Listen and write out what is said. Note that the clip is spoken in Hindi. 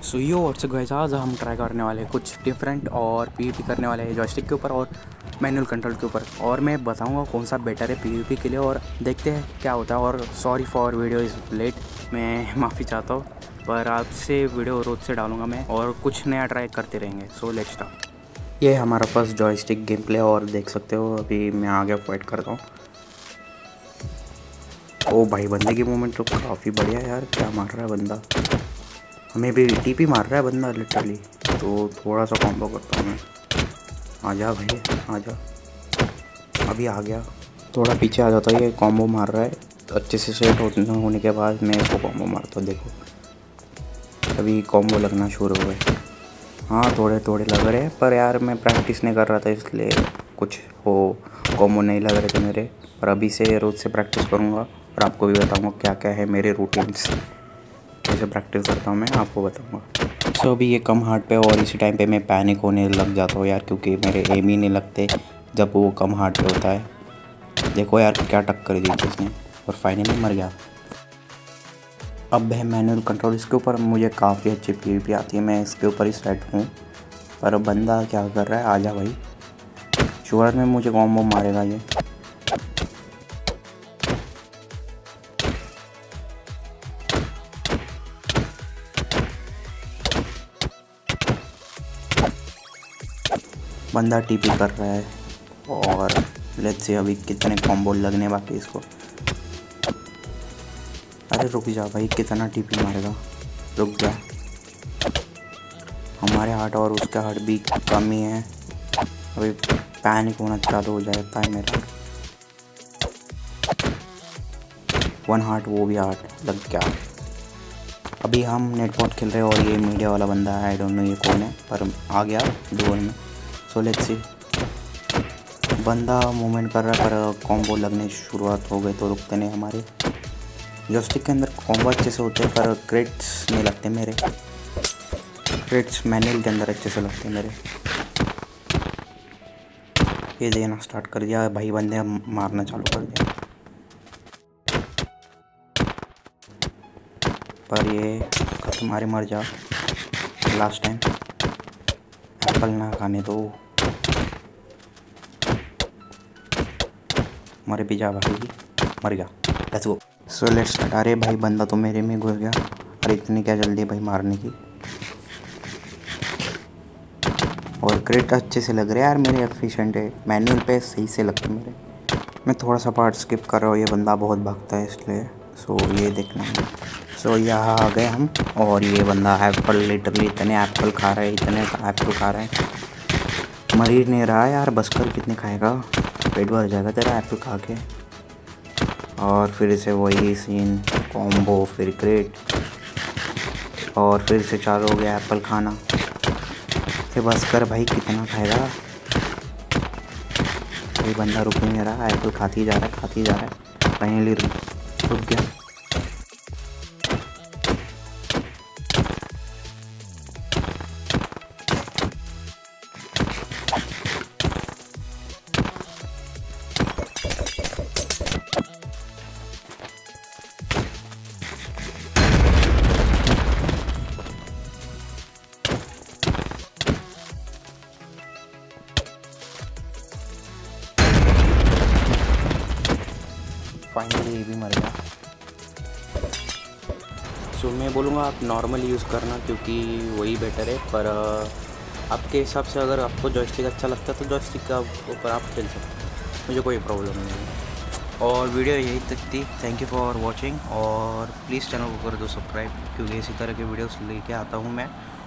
सो यो व्हाट्सअप गाइस, आज हम ट्राई करने वाले हैं कुछ डिफरेंट और पीवीपी करने वाले हैं जॉयस्टिक के ऊपर और मैनुअल कंट्रोल के ऊपर। और मैं बताऊंगा कौन सा बेटर है पीवीपी के लिए और देखते हैं क्या होता है। और sorry for video is late, मैं माफ़ी चाहता हूँ, पर आपसे वीडियो रोज से डालूंगा मैं और कुछ नया ट्राई करते रहेंगे। So let's start. ये हमारा फर्स्ट जॉयस्टिक गेम प्ले और देख सकते हो अभी मैं आगे फाइट करता हूँ। ओ भाई, बंदे की मूवमेंट तो काफ़ी बढ़िया यार, क्या मार रहा है बंदा, हमें भी टीपी मार रहा है बंदा लिटरली। तो थोड़ा सा कॉम्बो करता हूँ मैं। आजा भाई आजा, अभी आ गया। थोड़ा पीछे आ जाता है, ये कॉम्बो मार रहा है तो अच्छे से सेट होने के बाद मैं इसको कॉम्बो मारता हूँ। देखो अभी कॉम्बो लगना शुरू हो गए। हाँ थोड़े थोड़े लग रहे हैं, पर यार मैं प्रैक्टिस नहीं कर रहा था इसलिए कुछ हो कॉम्बो नहीं लग रहे थे मेरे। पर अभी से रोज़ से प्रैक्टिस करूँगा और आपको भी बताऊँगा क्या क्या है मेरे रूटीन्स, कैसे प्रैक्टिस करता हूँ मैं आपको बताऊँगा। सो अभी ये कम हार्ट पे और इसी टाइम पे मैं पैनिक होने लग जाता हूँ यार, क्योंकि मेरे एम ही नहीं लगते जब वो कम हार्ट पे होता है। देखो यार क्या टक्कर दी थी इसने और फाइनली मर गया। अब है मैनुअल कंट्रोल, इसके ऊपर मुझे काफ़ी अच्छी पीवीपी आती है, मैं इसके ऊपर ही सेट हूँ। पर बंदा क्या कर रहा है, आजा भाई, शुरुआत में मुझे कॉम्बो मारेगा ये। बंदा टीपी कर रहा है और लेट्स से अभी कितने कॉम्बो लगने बाकी इसको। अरे रुक जा भाई, कितना टीपी मारेगा, रुक जा। हमारे हार्ट और उसके हार्ट भी कम ही है, अभी पैनिक होना चालू हो जाता है मेरा। वन हार्ट, वो भी हार्ट लग गया। अभी हम नेटपॉट खेल रहे हैं और ये मीडिया वाला बंदा है, आई डोंट नो ये कौन है, पर आ गया डोर में। सो लेट्स सी, बंदा मूवमेंट कर रहा है पर कॉम्बो लगने शुरुआत हो गई तो रुकते नहीं हमारे। जॉयस्टिक के अंदर कॉम्बो अच्छे से होते हैं पर क्रिट्स नहीं लगते मेरे, क्रिट्स मैनुअल के अंदर अच्छे से लगते हैं मेरे। ये देना स्टार्ट कर दिया भाई, बंदे मारना चालू कर दिया। पर ये तुम्हारे मर जा, लास्ट टाइम एप्पल ना खाने दो, मरे भी जा भाई, मर गया। Let's go. So let's start. अरे भाई बंदा तो मेरे में घुस गया, अरे इतनी क्या जल्दी भाई मारने की। और क्रिट अच्छे से लग रहे हैं यार मेरे, एफिशिएंट है, मैनुअल पे सही से लगते मेरे। मैं थोड़ा सा पार्ट स्किप कर रहा हूँ, ये बंदा बहुत भागता है इसलिए। सो ये देखना है। सो यहाँ आ गए हम और ये बंदा एप्पल लिटरली इतने एप्पल खा रहा है, इतने एप्पल खा रहा है, मर ही नहीं रहा यार। बस कर कितने खाएगा, पेट भर जाएगा तेरा एप्पल खा के। और फिर से वही सीन, कॉम्बो, फिर क्रिट, और फिर से चालू हो गया एप्पल खाना। फिर बस कर भाई, कितना खाएगा। ये बंदा रुक नहीं रहा, एप्पल खाती जा रहा है, खाती जा रहा है, फाइनली रुक गया। फाइनली ये भी मर गया। सो मैं बोलूँगा आप नॉर्मल यूज़ करना क्योंकि वही बेटर है, पर आपके हिसाब से अगर आपको जॉयस्टिक अच्छा लगता है तो जॉयस्टिक का ऊपर आप खेल सकते हैं, मुझे कोई प्रॉब्लम नहीं है। और वीडियो यही तक थी, थैंक यू फॉर वॉचिंग और प्लीज़ चैनल को कर दो सब्सक्राइब, क्योंकि इसी तरह के वीडियोस लेके आता हूँ मैं।